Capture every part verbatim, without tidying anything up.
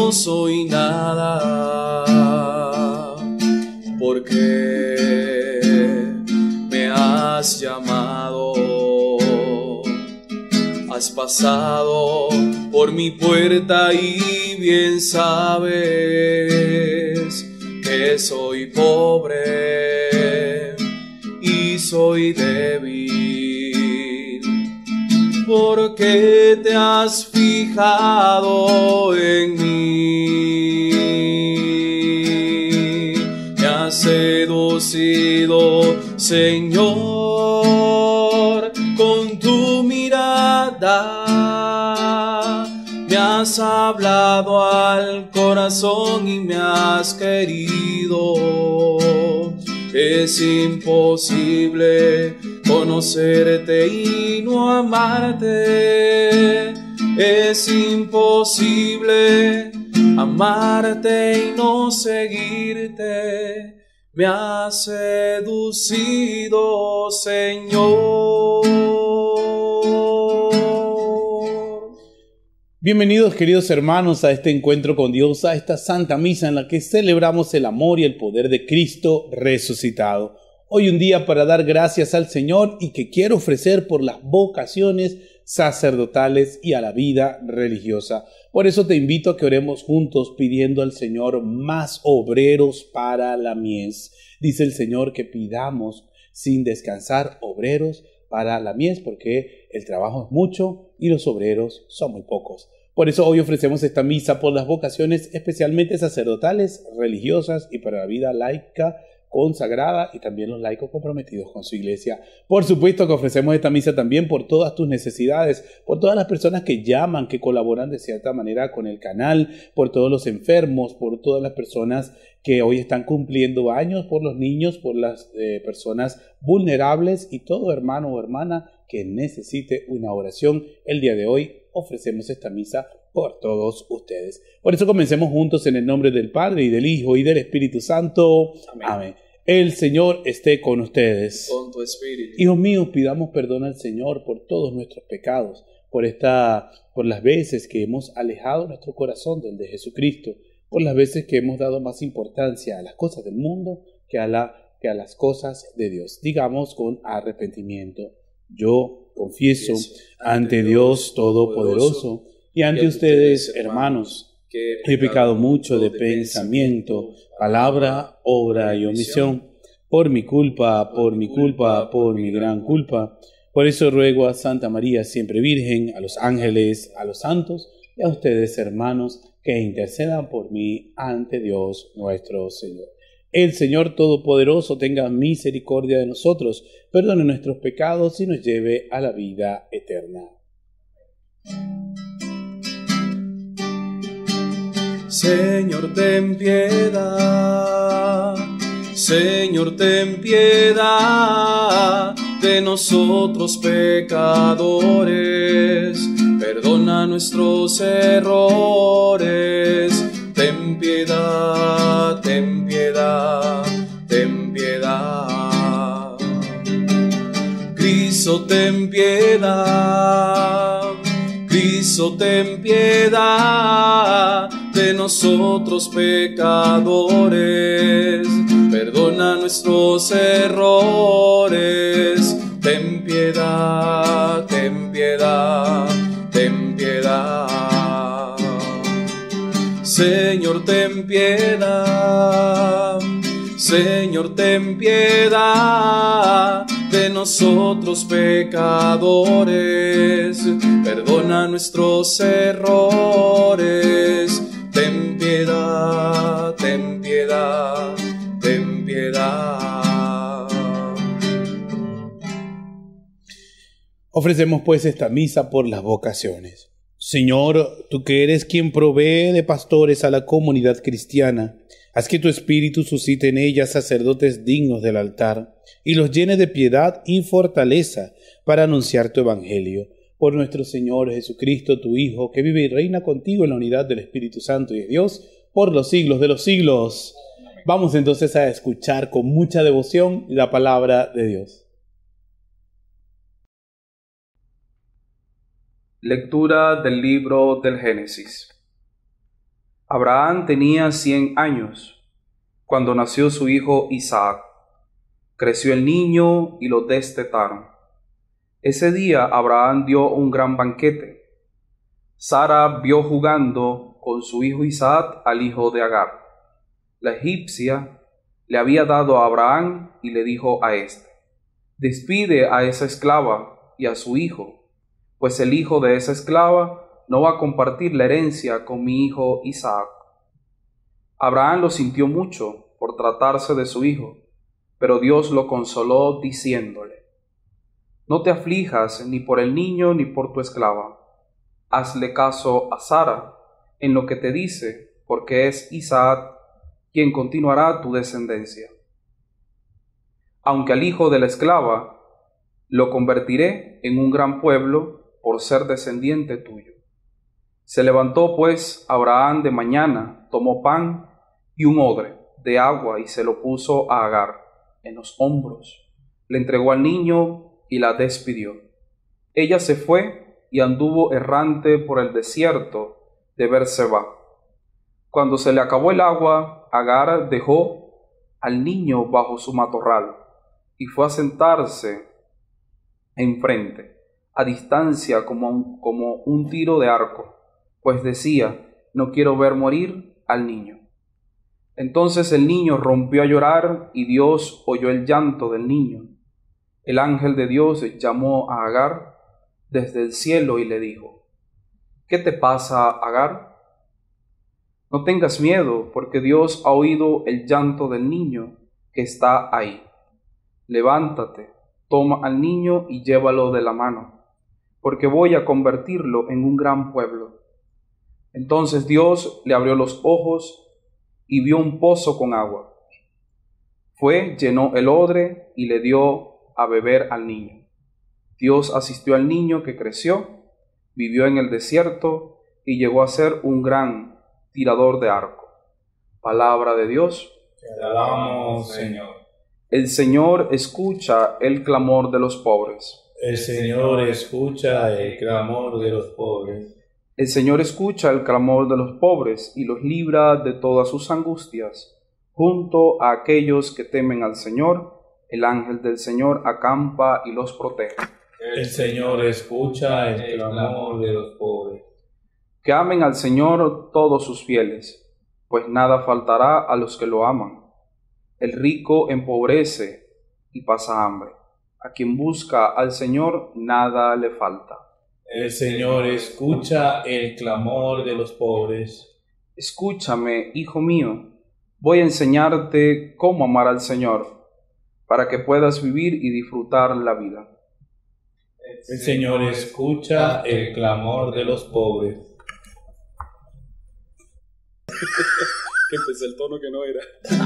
no soy nada, porque me has llamado. Has pasado por mi puerta y bien sabes que soy pobre y soy débil, porque te has fijado en mí, me has seducido, Señor, con tu mirada, me has hablado al corazón y me has querido. Es imposible conocerte y no amarte. Es imposible amarte y no seguirte. Me has seducido, Señor. Bienvenidos, queridos hermanos, a este encuentro con Dios, a esta Santa Misa en la que celebramos el amor y el poder de Cristo resucitado. Hoy un día para dar gracias al Señor y que quiero ofrecer por las vocaciones sacerdotales y a la vida religiosa. Por eso te invito a que oremos juntos pidiendo al Señor más obreros para la mies. Dice el Señor que pidamos sin descansar obreros para la mies, porque el trabajo es mucho y los obreros son muy pocos. Por eso hoy ofrecemos esta misa por las vocaciones especialmente sacerdotales, religiosas y para la vida laica consagrada y también los laicos comprometidos con su iglesia. Por supuesto que ofrecemos esta misa también por todas tus necesidades, por todas las personas que llaman, que colaboran de cierta manera con el canal, por todos los enfermos, por todas las personas que hoy están cumpliendo años, por los niños, por las eh, personas vulnerables y todo hermano o hermana que necesite una oración. El día de hoy ofrecemos esta misa por todos ustedes. Por eso comencemos juntos en el nombre del Padre y del Hijo y del Espíritu Santo. Amén. Amén. El Señor esté con ustedes. Con tu espíritu. Hijos míos, pidamos perdón al Señor por todos nuestros pecados, por esta, por las veces que hemos alejado nuestro corazón del de Jesucristo, por las veces que hemos dado más importancia a las cosas del mundo que a, la, que a las cosas de Dios. Digamos con arrepentimiento: yo confieso ante Dios Todopoderoso y ante ustedes, hermanos, que he pecado mucho de pensamiento, palabra, obra y omisión, por mi culpa, por mi culpa, por mi gran culpa. Por eso ruego a Santa María, siempre Virgen, a los ángeles, a los santos y a ustedes, hermanos, que intercedan por mí ante Dios nuestro Señor. El Señor Todopoderoso tenga misericordia de nosotros, perdone nuestros pecados y nos lleve a la vida eterna. Señor, ten piedad, Señor, ten piedad de nosotros pecadores, perdona nuestros errores, ten piedad, ten piedad, ten piedad. Cristo, ten piedad, Cristo, ten piedad de nosotros pecadores, perdona nuestros errores, ten piedad, ten piedad, ten piedad. Señor, ten piedad, Señor, ten piedad de nosotros pecadores, perdona nuestros errores, ten piedad, ten piedad, ten piedad. Ofrecemos pues esta misa por las vocaciones. Señor, tú que eres quien provee de pastores a la comunidad cristiana, haz que tu Espíritu suscite en ella sacerdotes dignos del altar y los llene de piedad y fortaleza para anunciar tu Evangelio. Por nuestro Señor Jesucristo, tu Hijo, que vive y reina contigo en la unidad del Espíritu Santo y de Dios, por los siglos de los siglos. Vamos entonces a escuchar con mucha devoción la palabra de Dios. Lectura del libro del Génesis. Abraham tenía cien años cuando nació su hijo Isaac. Creció el niño y lo destetaron. Ese día Abraham dio un gran banquete. Sara vio jugando con su hijo Isaac al hijo de Agar. La egipcia le había dado a Abraham y le dijo a éste: despide a esa esclava y a su hijo, pues el hijo de esa esclava no va a compartir la herencia con mi hijo Isaac. Abraham lo sintió mucho por tratarse de su hijo, pero Dios lo consoló diciéndole: no te aflijas ni por el niño ni por tu esclava. Hazle caso a Sara en lo que te dice, porque es Isaac quien continuará tu descendencia. Aunque al hijo de la esclava lo convertiré en un gran pueblo por ser descendiente tuyo. Se levantó pues Abraham de mañana, tomó pan y un odre de agua y se lo puso a Agar en los hombros. Le entregó al niño y la despidió. Ella se fue y anduvo errante por el desierto de Berseba. Cuando se le acabó el agua, Agar dejó al niño bajo su matorral y fue a sentarse enfrente, a distancia como un, como un tiro de arco, pues decía: no quiero ver morir al niño. Entonces el niño rompió a llorar y Dios oyó el llanto del niño. El ángel de Dios llamó a Agar desde el cielo y le dijo: ¿qué te pasa, Agar? No tengas miedo, porque Dios ha oído el llanto del niño que está ahí. Levántate, toma al niño y llévalo de la mano, porque voy a convertirlo en un gran pueblo. Entonces Dios le abrió los ojos y vio un pozo con agua. Fue, llenó el odre y le dio a beber al niño. Dios asistió al niño, que creció, vivió en el desierto y llegó a ser un gran tirador de arco. Palabra de Dios. Te alabamos, Señor. El Señor escucha el clamor de los pobres. El Señor escucha el clamor de los pobres. El Señor escucha el clamor de los pobres y los libra de todas sus angustias. Junto a aquellos que temen al Señor, el ángel del Señor acampa y los protege. El Señor escucha el clamor de los pobres. Que amen al Señor todos sus fieles, pues nada faltará a los que lo aman. El rico empobrece y pasa hambre. A quien busca al Señor nada le falta. El Señor escucha el clamor de los pobres. Escúchame, hijo mío, voy a enseñarte cómo amar al Señor, para que puedas vivir y disfrutar la vida. El Señor escucha el clamor de los pobres. Empecé el tono que no era.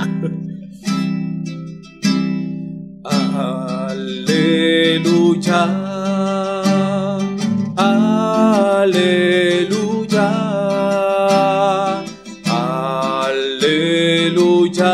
Aleluya, aleluya, aleluya,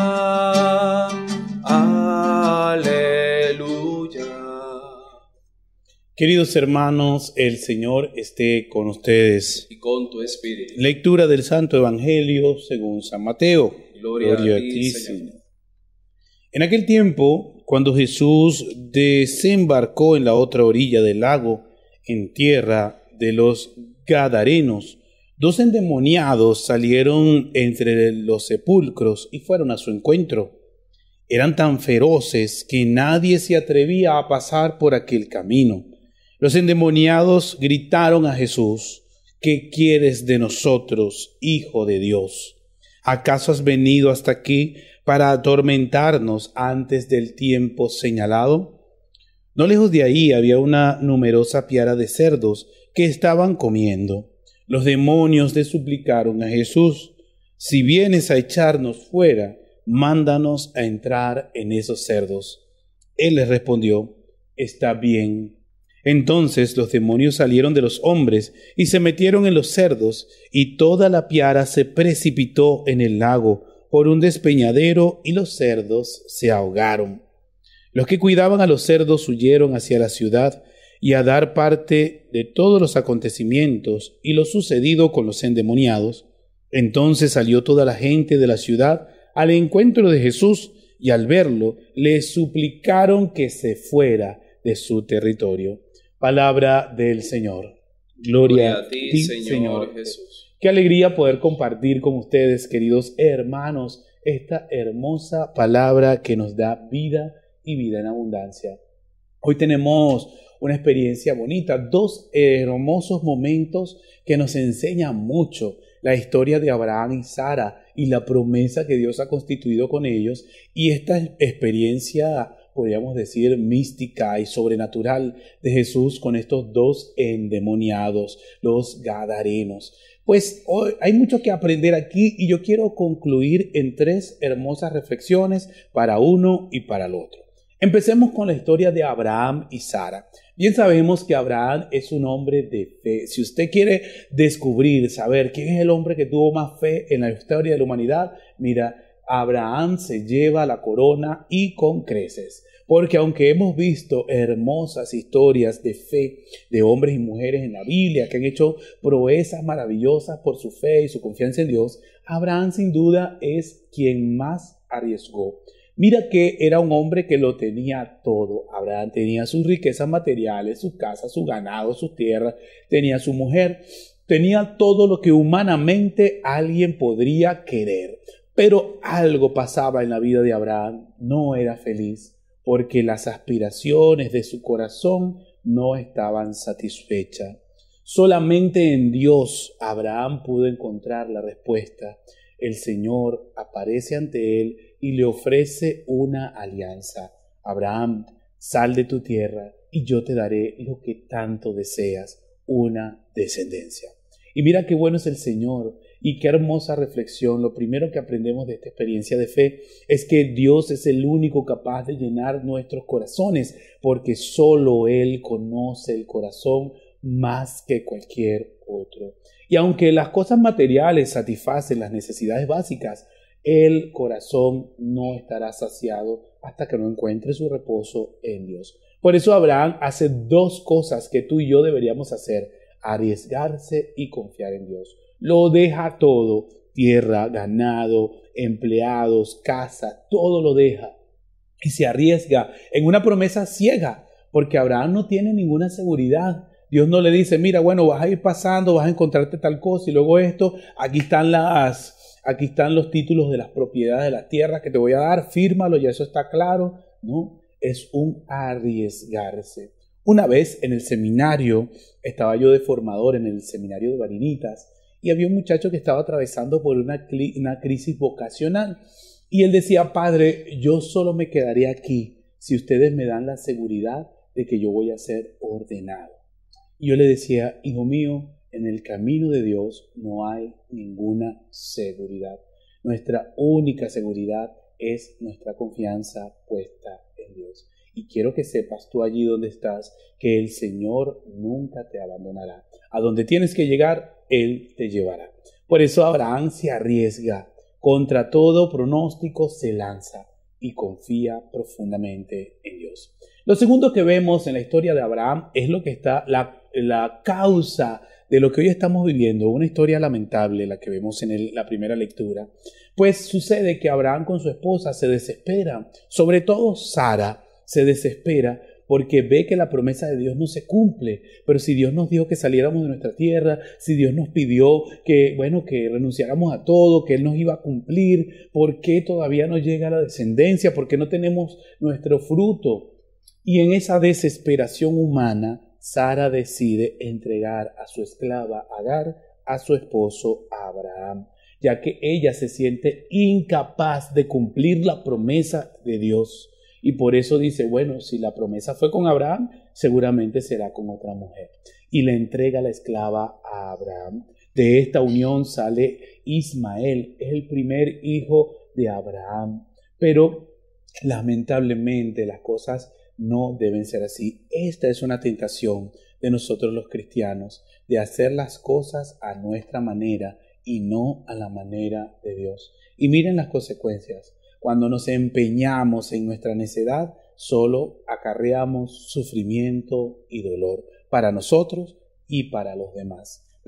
aleluya. Queridos hermanos, el Señor esté con ustedes. Y con tu espíritu. Lectura del Santo Evangelio según San Mateo. Gloria, Gloria a ti, a ti Señor. Señor. En aquel tiempo, cuando Jesús desembarcó en la otra orilla del lago, en tierra de los Gadarenos, dos endemoniados salieron entre los sepulcros y fueron a su encuentro. Eran tan feroces que nadie se atrevía a pasar por aquel camino. Los endemoniados gritaron a Jesús: ¿qué quieres de nosotros, Hijo de Dios? ¿Acaso has venido hasta aquí para atormentarnos antes del tiempo señalado? No lejos de ahí había una numerosa piara de cerdos que estaban comiendo. Los demonios le suplicaron a Jesús: si vienes a echarnos fuera, mándanos a entrar en esos cerdos. Él les respondió: está bien. Entonces los demonios salieron de los hombres y se metieron en los cerdos, y toda la piara se precipitó en el lago por un despeñadero, y los cerdos se ahogaron. Los que cuidaban a los cerdos huyeron hacia la ciudad y a dar parte de todos los acontecimientos y lo sucedido con los endemoniados, Entonces salió toda la gente de la ciudad al encuentro de Jesús y al verlo le suplicaron que se fuera de su territorio. Palabra del Señor. Gloria, Gloria a ti, ti Señor, Señor Jesús. Qué alegría poder compartir con ustedes, queridos hermanos, esta hermosa palabra que nos da vida y vida en abundancia. Hoy tenemos una experiencia bonita, dos hermosos momentos que nos enseñan mucho. La historia de Abraham y Sara y la promesa que Dios ha constituido con ellos, y esta experiencia, podríamos decir, mística y sobrenatural de Jesús con estos dos endemoniados, los gadarenos. Pues hoy hay mucho que aprender aquí y yo quiero concluir en tres hermosas reflexiones para uno y para el otro. Empecemos con la historia de Abraham y Sara. Bien sabemos que Abraham es un hombre de fe. Si usted quiere descubrir, saber quién es el hombre que tuvo más fe en la historia de la humanidad, mira, Abraham se lleva la corona y con creces. Porque aunque hemos visto hermosas historias de fe de hombres y mujeres en la Biblia que han hecho proezas maravillosas por su fe y su confianza en Dios, Abraham sin duda es quien más arriesgó. Mira que era un hombre que lo tenía todo. Abraham tenía sus riquezas materiales, sus casas, su ganado, sus tierras, tenía su mujer, tenía todo lo que humanamente alguien podría querer. Pero algo pasaba en la vida de Abraham, no era feliz, porque las aspiraciones de su corazón no estaban satisfechas. Solamente en Dios Abraham pudo encontrar la respuesta. El Señor aparece ante él y le ofrece una alianza. Abraham, sal de tu tierra y yo te daré lo que tanto deseas, una descendencia. Y mira qué bueno es el Señor y qué hermosa reflexión. Lo primero que aprendemos de esta experiencia de fe es que Dios es el único capaz de llenar nuestros corazones, porque solo Él conoce el corazón más que cualquier otro. Y aunque las cosas materiales satisfacen las necesidades básicas, el corazón no estará saciado hasta que no encuentre su reposo en Dios. Por eso Abraham hace dos cosas que tú y yo deberíamos hacer: arriesgarse y confiar en Dios. Lo deja todo, tierra, ganado, empleados, casa, todo lo deja y se arriesga en una promesa ciega, porque Abraham no tiene ninguna seguridad. Dios no le dice, mira, bueno, vas a ir pasando, vas a encontrarte tal cosa y luego esto, aquí están las, aquí están los títulos de las propiedades de las tierras que te voy a dar, fírmalo, ya eso está claro. No, es un arriesgarse. Una vez en el seminario, estaba yo de formador en el seminario de Barinitas, y había un muchacho que estaba atravesando por una, una crisis vocacional. Y él decía, padre, yo solo me quedaré aquí si ustedes me dan la seguridad de que yo voy a ser ordenado. Y yo le decía, hijo mío, en el camino de Dios no hay ninguna seguridad. Nuestra única seguridad es nuestra confianza puesta en Dios. Y quiero que sepas tú allí donde estás que el Señor nunca te abandonará. A donde tienes que llegar, Él te llevará. Por eso Abraham se arriesga, contra todo pronóstico se lanza y confía profundamente en Dios. Lo segundo que vemos en la historia de Abraham es lo que está la, la causa de lo que hoy estamos viviendo, una historia lamentable, la que vemos en el, la primera lectura. Pues sucede que Abraham con su esposa se desespera, sobre todo Sara se desespera porque ve que la promesa de Dios no se cumple. Pero si Dios nos dijo que saliéramos de nuestra tierra, si Dios nos pidió que, bueno, que renunciáramos a todo, que Él nos iba a cumplir, ¿por qué todavía no llega la descendencia? ¿Por qué no tenemos nuestro fruto? Y en esa desesperación humana, Sara decide entregar a su esclava Agar a su esposo Abraham, ya que ella se siente incapaz de cumplir la promesa de Dios. Y por eso dice, bueno, si la promesa fue con Abraham, seguramente será con otra mujer. Y le entrega la esclava a Abraham. De esta unión sale Ismael, es el primer hijo de Abraham. Pero lamentablemente las cosas no deben ser así. Esta es una tentación de nosotros los cristianos, de hacer las cosas a nuestra manera y no a la manera de Dios. Y miren las consecuencias. Cuando nos empeñamos en nuestra necedad, solo acarreamos sufrimiento y dolor para nosotros y para los demás.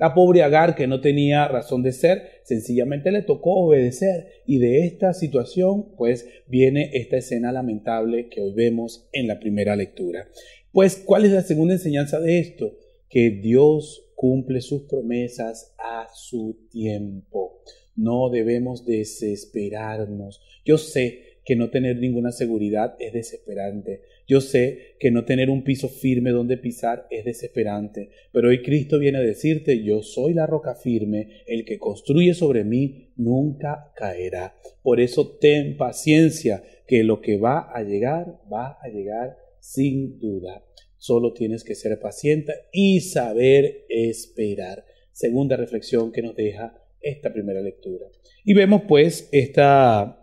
La pobre Agar, que no tenía razón de ser, sencillamente le tocó obedecer. Y de esta situación, pues, viene esta escena lamentable que hoy vemos en la primera lectura. Pues, ¿cuál es la segunda enseñanza de esto? Que Dios cumple sus promesas a su tiempo. No debemos desesperarnos. Yo sé que no tener ninguna seguridad es desesperante. Yo sé que no tener un piso firme donde pisar es desesperante. Pero hoy Cristo viene a decirte, yo soy la roca firme, el que construye sobre mí nunca caerá. Por eso ten paciencia, que lo que va a llegar, va a llegar sin duda. Solo tienes que ser paciente y saber esperar. Segunda reflexión que nos deja esta primera lectura. Y vemos pues esta...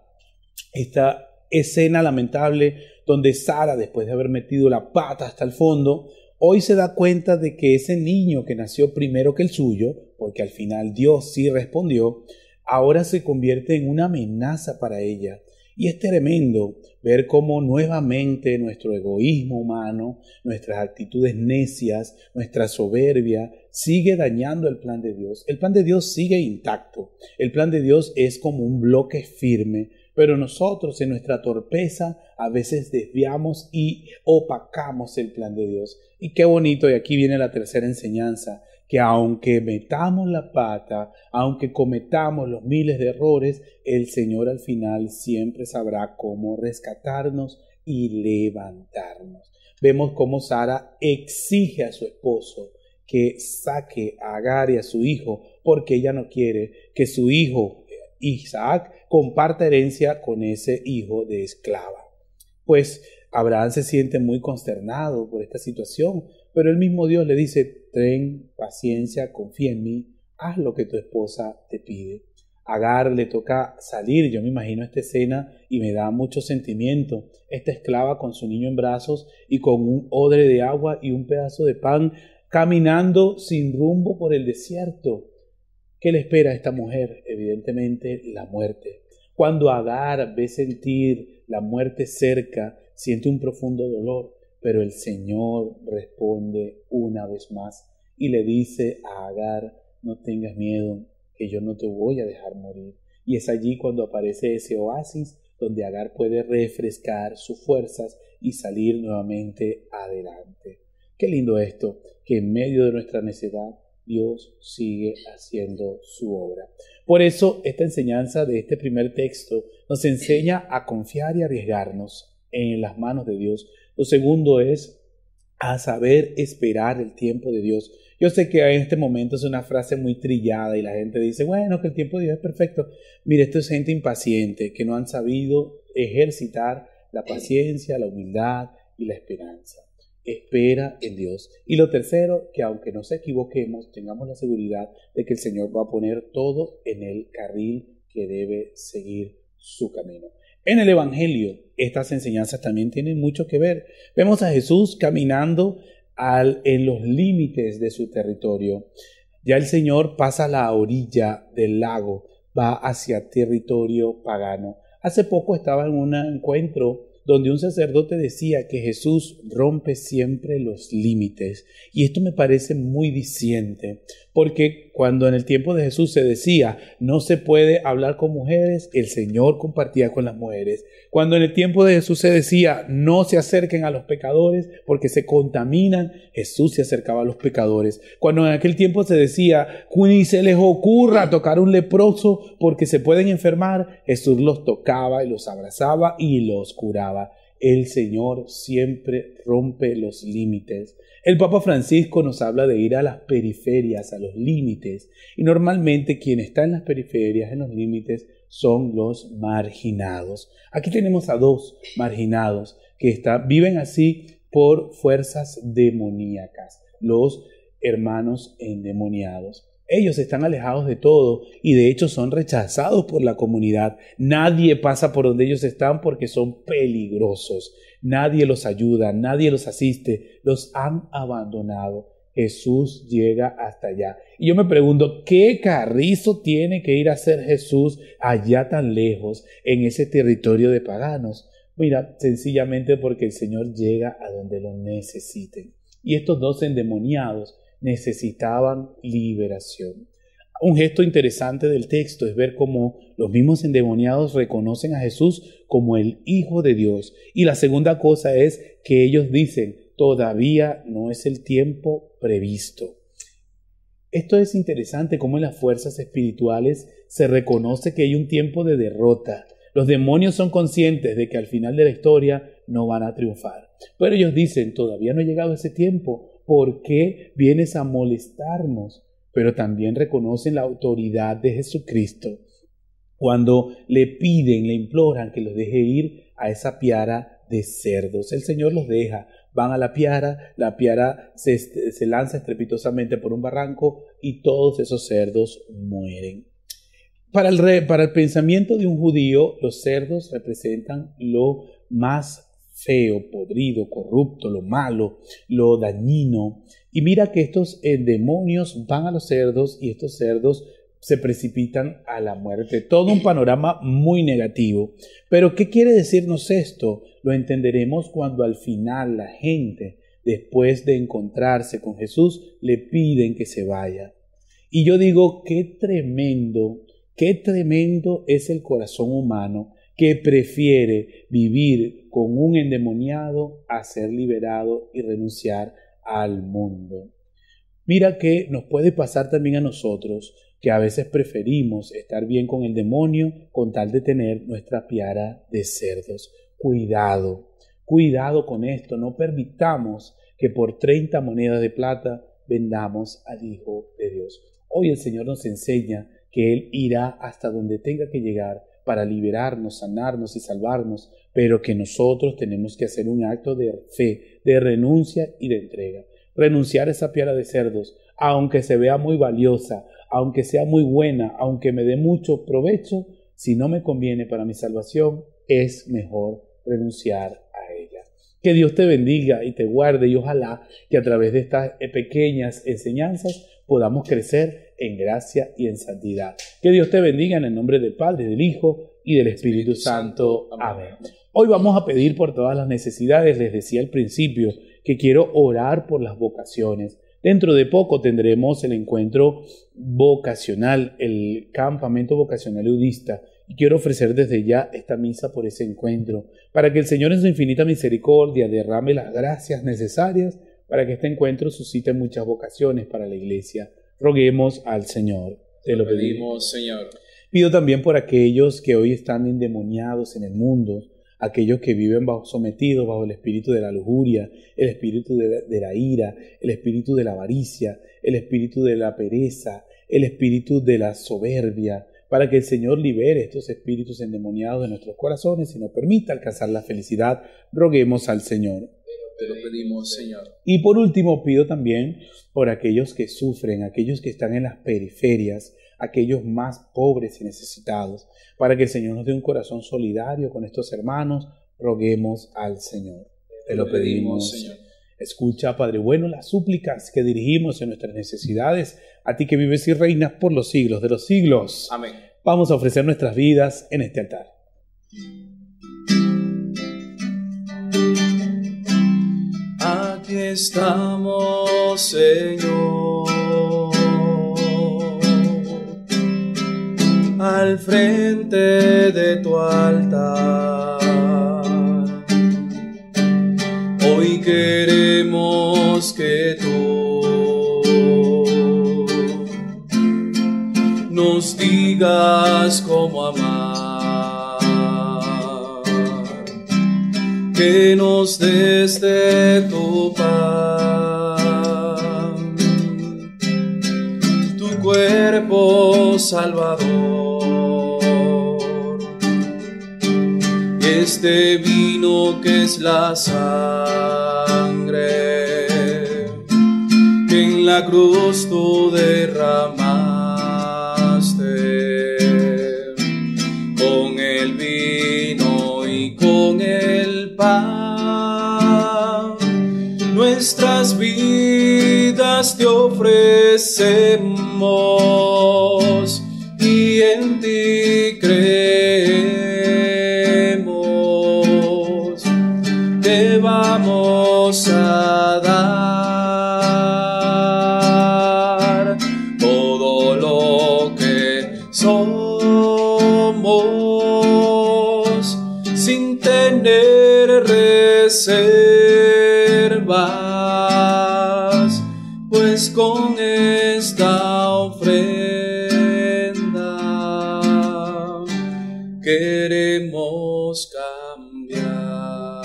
Esta escena lamentable donde Sara, después de haber metido la pata hasta el fondo, hoy se da cuenta de que ese niño que nació primero que el suyo, porque al final Dios sí respondió, ahora se convierte en una amenaza para ella. Y es tremendo ver cómo nuevamente nuestro egoísmo humano, nuestras actitudes necias, nuestra soberbia, sigue dañando el plan de Dios. El plan de Dios sigue intacto. El plan de Dios es como un bloque firme. Pero nosotros en nuestra torpeza a veces desviamos y opacamos el plan de Dios. Y qué bonito, y aquí viene la tercera enseñanza, que aunque metamos la pata, aunque cometamos los miles de errores, el Señor al final siempre sabrá cómo rescatarnos y levantarnos. Vemos cómo Sara exige a su esposo que saque a Agar y a su hijo, porque ella no quiere que su hijo Isaac comparta herencia con ese hijo de esclava. Pues Abraham se siente muy consternado por esta situación, pero el mismo Dios le dice, ten paciencia, confía en mí, haz lo que tu esposa te pide. A Agar le toca salir, yo me imagino esta escena y me da mucho sentimiento. Esta esclava con su niño en brazos y con un odre de agua y un pedazo de pan, caminando sin rumbo por el desierto. ¿Qué le espera a esta mujer? Evidentemente la muerte. Cuando Agar ve sentir la muerte cerca, siente un profundo dolor, pero el Señor responde una vez más y le dice a Agar, no tengas miedo, que yo no te voy a dejar morir. Y es allí cuando aparece ese oasis donde Agar puede refrescar sus fuerzas y salir nuevamente adelante. Qué lindo esto, que en medio de nuestra necedad Dios sigue haciendo su obra. Por eso esta enseñanza de este primer texto nos enseña a confiar y arriesgarnos en las manos de Dios. Lo segundo es a saber esperar el tiempo de Dios. Yo sé que en este momento es una frase muy trillada y la gente dice, bueno, que el tiempo de Dios es perfecto. Mire, esto es gente impaciente que no han sabido ejercitar la paciencia, la humildad y la esperanza. Espera en Dios. Y lo tercero, que aunque nos equivoquemos, tengamos la seguridad de que el Señor va a poner todo en el carril que debe seguir su camino. En el Evangelio, estas enseñanzas también tienen mucho que ver. Vemos a Jesús caminando al, en los límites de su territorio. Ya el Señor pasa la orilla del lago, va hacia territorio pagano. Hace poco estaba en un encuentro donde un sacerdote decía que Jesús rompe siempre los límites. Y esto me parece muy diciente, porque cuando en el tiempo de Jesús se decía no se puede hablar con mujeres, el Señor compartía con las mujeres. Cuando en el tiempo de Jesús se decía no se acerquen a los pecadores porque se contaminan, Jesús se acercaba a los pecadores. Cuando en aquel tiempo se decía ni se les ocurra tocar a un leproso porque se pueden enfermar, Jesús los tocaba y los abrazaba y los curaba. El Señor siempre rompe los límites. El Papa Francisco nos habla de ir a las periferias, a los límites, y normalmente quien está en las periferias, en los límites, son los marginados. Aquí tenemos a dos marginados que está, viven así por fuerzas demoníacas, los hermanos endemoniados. Ellos están alejados de todo y de hecho son rechazados por la comunidad. Nadie pasa por donde ellos están porque son peligrosos. Nadie los ayuda, nadie los asiste, los han abandonado. Jesús llega hasta allá. Y yo me pregunto, ¿qué carrizo tiene que ir a hacer Jesús allá tan lejos, en ese territorio de paganos? Mira, sencillamente porque el Señor llega a donde lo necesiten. Y estos dos endemoniados necesitaban liberación. Un gesto interesante del texto es ver cómo los mismos endemoniados reconocen a Jesús como el Hijo de Dios. Y la segunda cosa es que ellos dicen, todavía no es el tiempo previsto. Esto es interesante cómo en las fuerzas espirituales se reconoce que hay un tiempo de derrota. Los demonios son conscientes de que al final de la historia no van a triunfar. Pero ellos dicen, todavía no ha llegado ese tiempo. ¿Por qué vienes a molestarnos? Pero también reconocen la autoridad de Jesucristo cuando le piden, le imploran que los deje ir a esa piara de cerdos. El Señor los deja, van a la piara, la piara se, se lanza estrepitosamente por un barranco y todos esos cerdos mueren. Para el, re, para el pensamiento de un judío, los cerdos representan lo más feo, podrido, corrupto, lo malo, lo dañino. Y mira que estos eh, demonios van a los cerdos y estos cerdos se precipitan a la muerte. Todo un panorama muy negativo. Pero ¿qué quiere decirnos esto? Lo entenderemos cuando al final la gente, después de encontrarse con Jesús, le piden que se vaya. Y yo digo, qué tremendo, qué tremendo es el corazón humano que prefiere vivir con un endemoniado a ser liberado y renunciar al mundo. Mira que nos puede pasar también a nosotros, que a veces preferimos estar bien con el demonio con tal de tener nuestra piara de cerdos. Cuidado, cuidado con esto, no permitamos que por treinta monedas de plata vendamos al Hijo de Dios. Hoy el Señor nos enseña que Él irá hasta donde tenga que llegar para liberarnos, sanarnos y salvarnos, pero que nosotros tenemos que hacer un acto de fe, de renuncia y de entrega. Renunciar a esa piara de cerdos, aunque se vea muy valiosa, aunque sea muy buena, aunque me dé mucho provecho, si no me conviene para mi salvación, es mejor renunciar a ella. Que Dios te bendiga y te guarde y ojalá que a través de estas pequeñas enseñanzas podamos crecer en gracia y en santidad. Que Dios te bendiga en el nombre del Padre, del Hijo y del Espíritu Santo. Amén. Hoy vamos a pedir por todas las necesidades. Les decía al principio que quiero orar por las vocaciones. Dentro de poco tendremos el encuentro vocacional, el campamento vocacional eudista. Y quiero ofrecer desde ya esta misa por ese encuentro, para que el Señor en su infinita misericordia derrame las gracias necesarias para que este encuentro suscite muchas vocaciones para la Iglesia. Roguemos al Señor. Te lo pedimos, Señor. Pido también por aquellos que hoy están endemoniados en el mundo, aquellos que viven bajo, sometidos bajo el espíritu de la lujuria, el espíritu de la, de la ira, el espíritu de la avaricia, el espíritu de la pereza, el espíritu de la soberbia, para que el Señor libere estos espíritus endemoniados de nuestros corazones y nos permita alcanzar la felicidad. Roguemos al Señor. Te lo pedimos, Señor. Y por último, pido también por aquellos que sufren, aquellos que están en las periferias, aquellos más pobres y necesitados, para que el Señor nos dé un corazón solidario con estos hermanos. Roguemos al Señor. Te lo pedimos, Señor. Escucha, Padre bueno, las súplicas que dirigimos en nuestras necesidades, a ti que vives y reinas por los siglos de los siglos. Amén. Vamos a ofrecer nuestras vidas en este altar. Aquí estamos, Señor, al frente de tu altar. Hoy queremos que tú nos digas cómo amar, que nos des de tu pan, tu cuerpo salvador, este vino que es la sangre que en la cruz tú derramaste, con el vino y con el pan, nuestras vidas te ofrecemos y en ti creemos. Te vamos a dar siervas, pues con esta ofrenda queremos cambiar.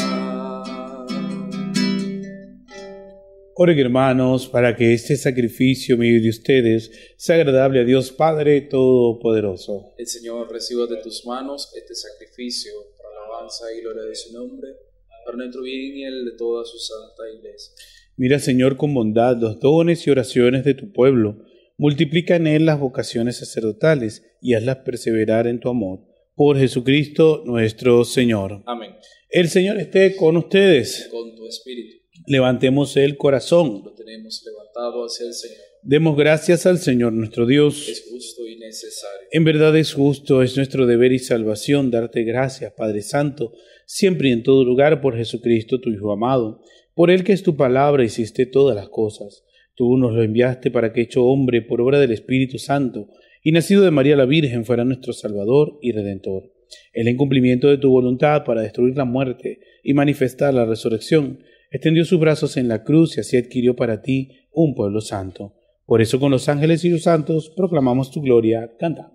Oren, hermanos, para que este sacrificio medio de ustedes sea agradable a Dios Padre Todopoderoso. El Señor reciba de tus manos este sacrificio para alabanza y gloria de su nombre, para nuestro bien y el de toda su santa iglesia. Mira, Señor, con bondad los dones y oraciones de tu pueblo. Multiplica en él las vocaciones sacerdotales y hazlas perseverar en tu amor. Por Jesucristo nuestro Señor. Amén. El Señor esté con ustedes. Con tu espíritu. Levantemos el corazón. Lo tenemos levantado hacia el Señor. Demos gracias al Señor nuestro Dios. Es justo y necesario. En verdad es justo, es nuestro deber y salvación darte gracias, Padre Santo, siempre y en todo lugar por Jesucristo, tu Hijo amado, por Él que es tu palabra hiciste todas las cosas. Tú nos lo enviaste para que, hecho hombre por obra del Espíritu Santo, y nacido de María la Virgen, fuera nuestro Salvador y Redentor. Él, en cumplimiento de tu voluntad para destruir la muerte y manifestar la resurrección, extendió sus brazos en la cruz y así adquirió para ti un pueblo santo. Por eso con los ángeles y los santos proclamamos tu gloria cantando.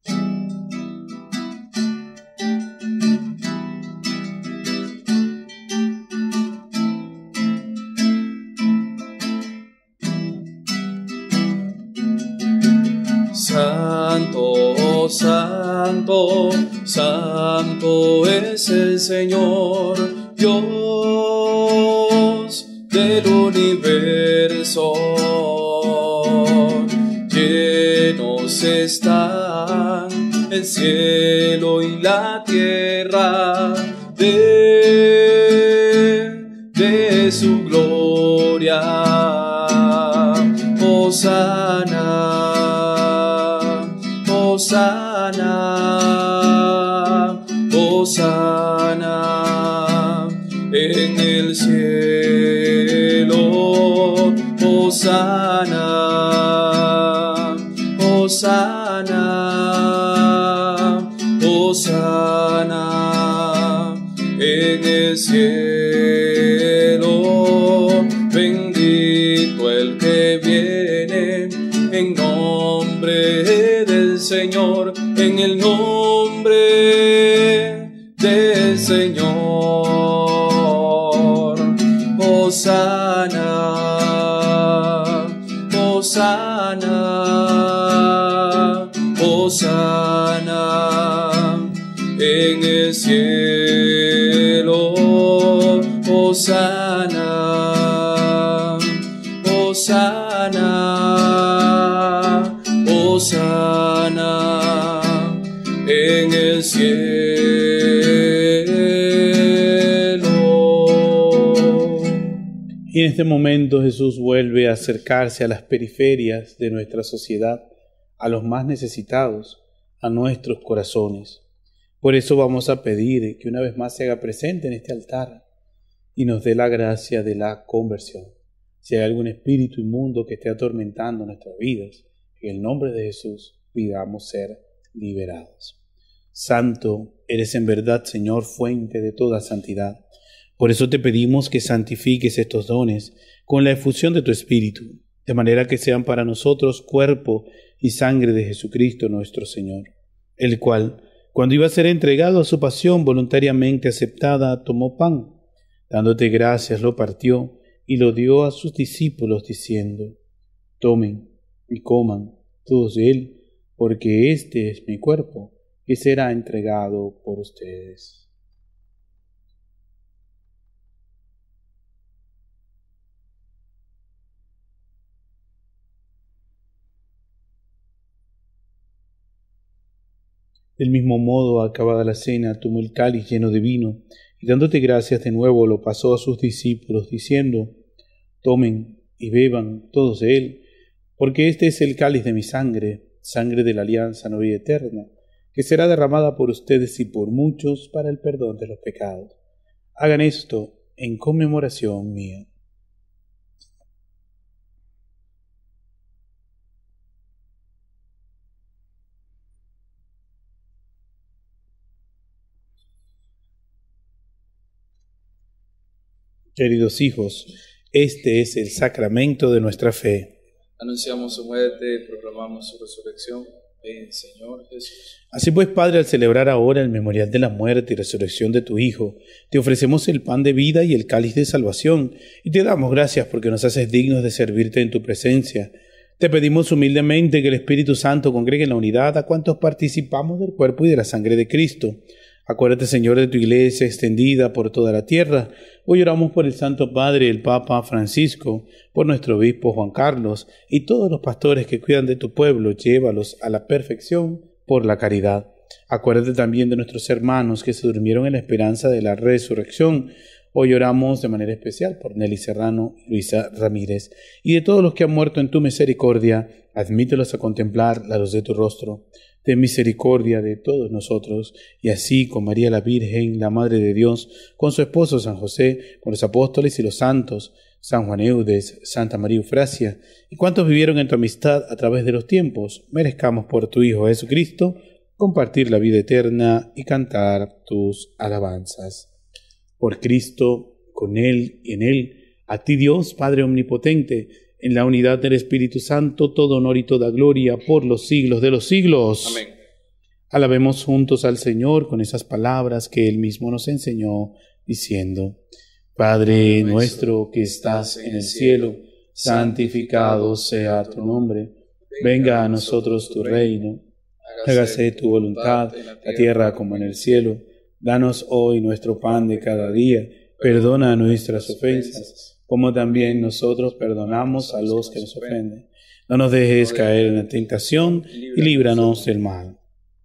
Santo, santo, santo es el Señor, Dios del universo. Llenos están el cielo y la tierra de, de su gloria. Hosana, Hosana, Hosana en el cielo. Hosana, Hosana, Hosana en el cielo. Bendito el que viene en nombre del Señor, en el nombre del Señor. Hosana, Hosana, Hosana en el cielo. Hosana, Hosana, Hosana en el cielo. Y en este momento Jesús vuelve a acercarse a las periferias de nuestra sociedad, a los más necesitados, a nuestros corazones. Por eso vamos a pedir que una vez más se haga presente en este altar y nos dé la gracia de la conversión. Si hay algún espíritu inmundo que esté atormentando nuestras vidas, en el nombre de Jesús pidamos ser liberados. Santo eres en verdad, Señor, fuente de toda santidad. Por eso te pedimos que santifiques estos dones con la efusión de tu Espíritu, de manera que sean para nosotros cuerpo y sangre de Jesucristo nuestro Señor, el cual, cuando iba a ser entregado a su pasión voluntariamente aceptada, tomó pan, dándote gracias, lo partió y lo dio a sus discípulos, diciendo: tomen y coman todos de él, porque este es mi cuerpo, que será entregado por ustedes. Del mismo modo, acabada la cena, tomó el cáliz lleno de vino, y dándote gracias de nuevo lo pasó a sus discípulos, diciendo: tomen y beban todos de él, porque este es el cáliz de mi sangre, sangre de la alianza nueva y eterna, que será derramada por ustedes y por muchos para el perdón de los pecados. Hagan esto en conmemoración mía. Queridos hijos, este es el sacramento de nuestra fe. Anunciamos su muerte, proclamamos su resurrección. Ven, Señor Jesús. Así pues, Padre, al celebrar ahora el memorial de la muerte y resurrección de tu Hijo, te ofrecemos el pan de vida y el cáliz de salvación, y te damos gracias porque nos haces dignos de servirte en tu presencia. Te pedimos humildemente que el Espíritu Santo congregue en la unidad a cuantos participamos del cuerpo y de la sangre de Cristo. Acuérdate, Señor, de tu Iglesia extendida por toda la tierra. Hoy oramos por el Santo Padre, el Papa Francisco, por nuestro obispo Juan Carlos y todos los pastores que cuidan de tu pueblo. Llévalos a la perfección por la caridad. Acuérdate también de nuestros hermanos que se durmieron en la esperanza de la resurrección. Hoy oramos de manera especial por Nelly Serrano y Luisa Ramírez, y de todos los que han muerto en tu misericordia. Admítelos a contemplar la luz de tu rostro. Ten misericordia de todos nosotros, y así con María la Virgen, la Madre de Dios, con su esposo San José, con los apóstoles y los santos, San Juan Eudes, Santa María Eufrasia, y cuantos vivieron en tu amistad a través de los tiempos, merezcamos por tu Hijo Jesucristo compartir la vida eterna y cantar tus alabanzas. Por Cristo, con Él y en Él, a ti Dios, Padre Omnipotente, en la unidad del Espíritu Santo, todo honor y toda gloria por los siglos de los siglos. Amén. Alabemos juntos al Señor con esas palabras que Él mismo nos enseñó, diciendo: Padre nuestro que estás en el cielo, santificado sea tu nombre. Venga a nosotros tu reino. Hágase tu voluntad, en la tierra como en el cielo. Danos hoy nuestro pan de cada día. Perdona nuestras ofensas, como también nosotros perdonamos a los que nos ofenden. No nos dejes caer en la tentación y líbranos del mal.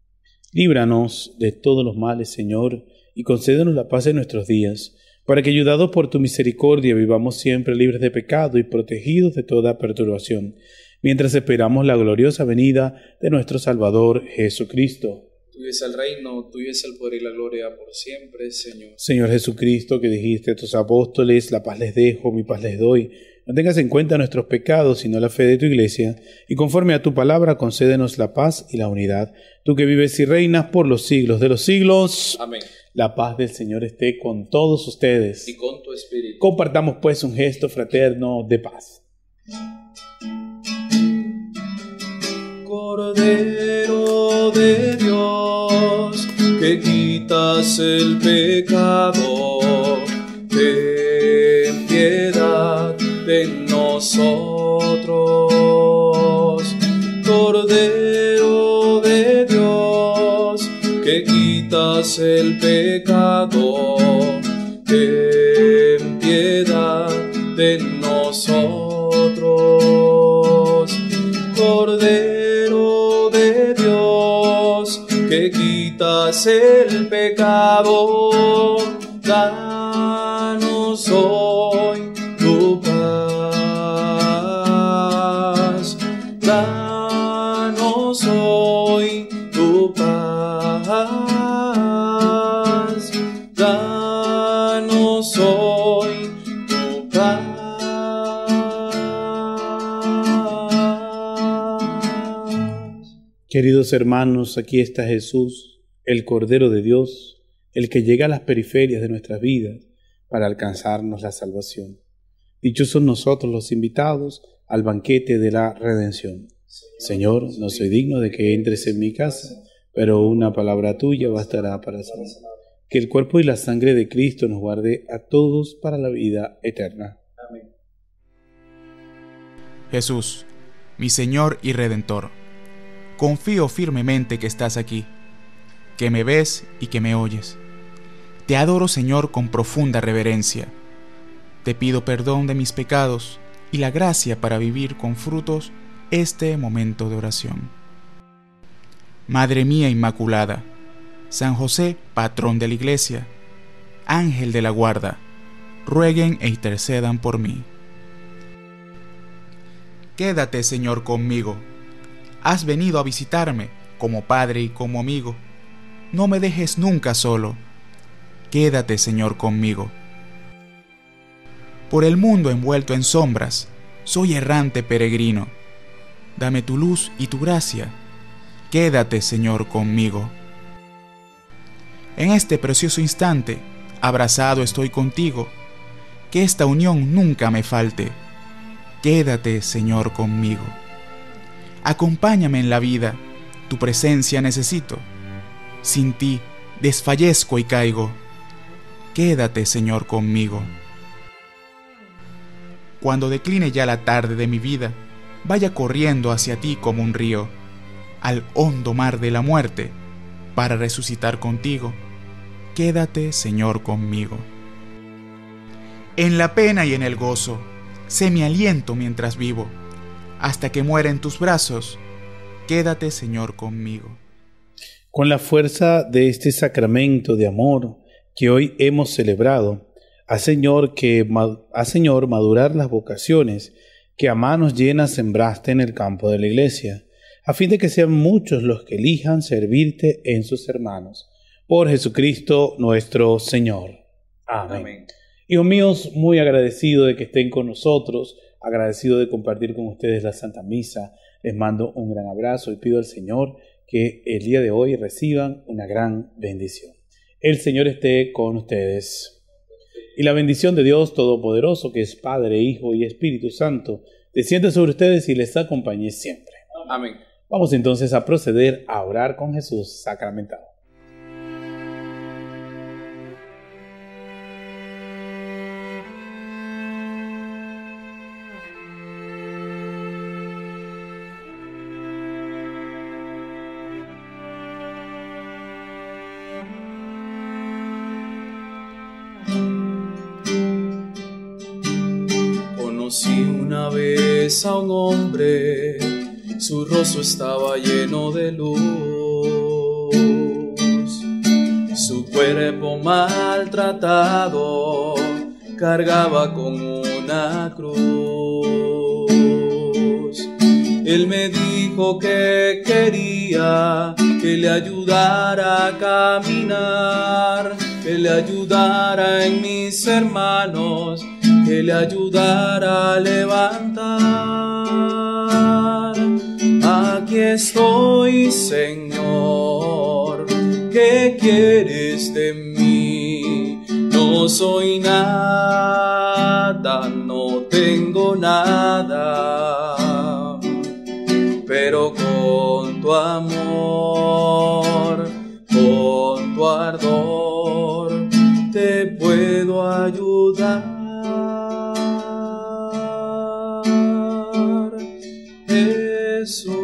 Líbranos de todos los males, Señor, y concédenos la paz en nuestros días, para que, ayudados por tu misericordia, vivamos siempre libres de pecado y protegidos de toda perturbación, mientras esperamos la gloriosa venida de nuestro Salvador Jesucristo. Tuyo es el reino, tuyo es el poder y la gloria por siempre, Señor. Señor Jesucristo, que dijiste a tus apóstoles: la paz les dejo, mi paz les doy. No tengas en cuenta nuestros pecados, sino la fe de tu Iglesia, y conforme a tu palabra concédenos la paz y la unidad. Tú que vives y reinas por los siglos de los siglos. Amén. La paz del Señor esté con todos ustedes. Y con tu espíritu. Compartamos pues un gesto fraterno de paz. Cordero de Dios, que quitas el pecado, ten piedad de nosotros. Cordero de Dios, que quitas el pecado, ten piedad de nosotros. Cordero de Dios, que quitas el pecado, danos hoy tu paz. Danos hoy tu paz. Danos hoy tu paz. Queridos hermanos, aquí está Jesús, el Cordero de Dios, el que llega a las periferias de nuestras vidas para alcanzarnos la salvación. Dichosos nosotros los invitados al banquete de la redención. Señor, no soy digno de que entres en mi casa, pero una palabra tuya bastará para salvar. Que el cuerpo y la sangre de Cristo nos guarde a todos para la vida eterna. Amén. Jesús, mi Señor y Redentor, confío firmemente que estás aquí, que me ves y que me oyes. Te adoro, Señor, con profunda reverencia. Te pido perdón de mis pecados y la gracia para vivir con frutos este momento de oración. Madre mía Inmaculada, San José, patrón de la Iglesia, Ángel de la guarda, rueguen e intercedan por mí. Quédate, Señor, conmigo. Has venido a visitarme como padre y como amigo. No me dejes nunca solo. Quédate, Señor, conmigo. Por el mundo envuelto en sombras, soy errante peregrino. Dame tu luz y tu gracia. Quédate, Señor, conmigo. En este precioso instante, abrazado estoy contigo. que esta unión nunca me falte. Quédate, Señor, conmigo. Acompáñame en la vida, tu presencia necesito. Sin ti desfallezco y caigo. Quédate, Señor, conmigo. Cuando decline ya la tarde de mi vida, vaya corriendo hacia ti como un río, al hondo mar de la muerte, para resucitar contigo. Quédate, Señor, conmigo. En la pena y en el gozo, sé mi aliento mientras vivo, hasta que muera en tus brazos. Quédate, Señor, conmigo. Con la fuerza de este sacramento de amor que hoy hemos celebrado, haz Señor, que, haz Señor madurar las vocaciones que a manos llenas sembraste en el campo de la iglesia, a fin de que sean muchos los que elijan servirte en sus hermanos. Por Jesucristo nuestro Señor. Amén. Amén. Hijos míos, muy agradecido de que estén con nosotros, agradecido de compartir con ustedes la Santa Misa. Les mando un gran abrazo y pido al Señor que el día de hoy reciban una gran bendición. El Señor esté con ustedes. Y la bendición de Dios Todopoderoso, que es Padre, Hijo y Espíritu Santo, descienda sobre ustedes y les acompañe siempre. Amén. Vamos entonces a proceder a orar con Jesús sacramentado. Conocí una vez a un hombre, su rostro estaba lleno de luz, su cuerpo maltratado cargaba con una cruz. Él me dijo que quería que le ayudara a caminar, que le ayudara en mis hermanos, que le ayudara a levantar. Aquí estoy, Señor, ¿qué quieres de mí? No soy nada, no tengo nada, pero con tu amor, con tu ardor, te puedo ayudar. Jesús.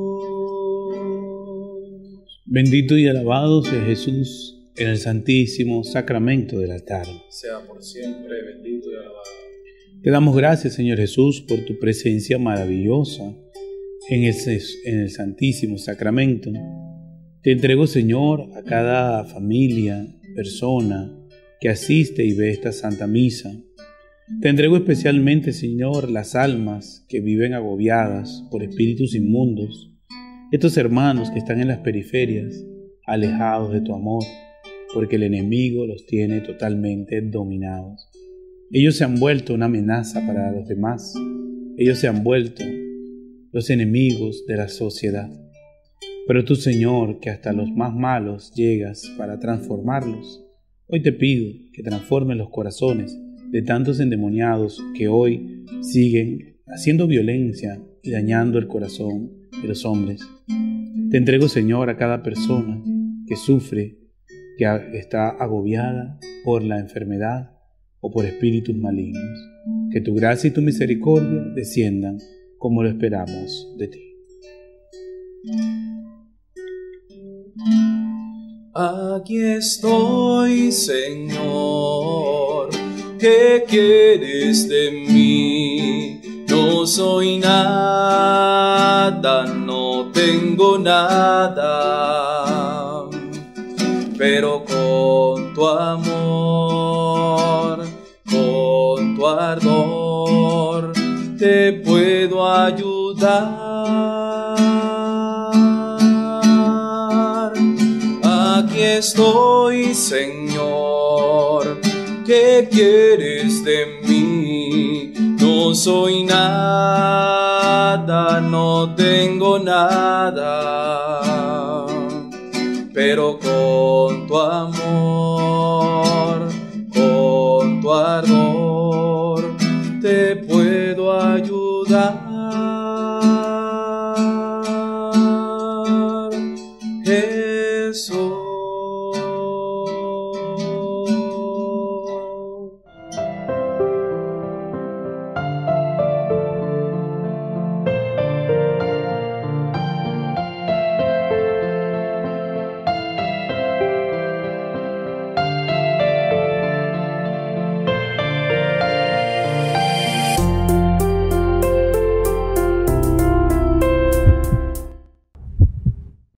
Bendito y alabado sea Jesús en el santísimo sacramento del altar. Sea por siempre bendito y alabado. Te damos gracias, Señor Jesús, por tu presencia maravillosa en el, en el santísimo sacramento. Te entrego, Señor, a cada familia, persona que asiste y ve esta Santa Misa. Te entrego especialmente, Señor, las almas que viven agobiadas por espíritus inmundos, estos hermanos que están en las periferias, alejados de tu amor, porque el enemigo los tiene totalmente dominados. Ellos se han vuelto una amenaza para los demás. Ellos se han vuelto los enemigos de la sociedad. Pero tú, Señor, que hasta los más malos llegas para transformarlos, hoy te pido que transformes los corazones de tantos endemoniados que hoy siguen haciendo violencia y dañando el corazón de los hombres. Te entrego, Señor, a cada persona que sufre, que está agobiada por la enfermedad o por espíritus malignos. Que tu gracia y tu misericordia desciendan como lo esperamos de ti. Aquí estoy, Señor, ¿qué quieres de mí? No soy nada, no tengo nada, pero con tu amor, con tu ardor, te puedo ayudar. Aquí estoy, Señor, ¿qué quieres de mí? No soy nada, no tengo nada, pero con tu amor, con tu ardor, te puedo ayudar.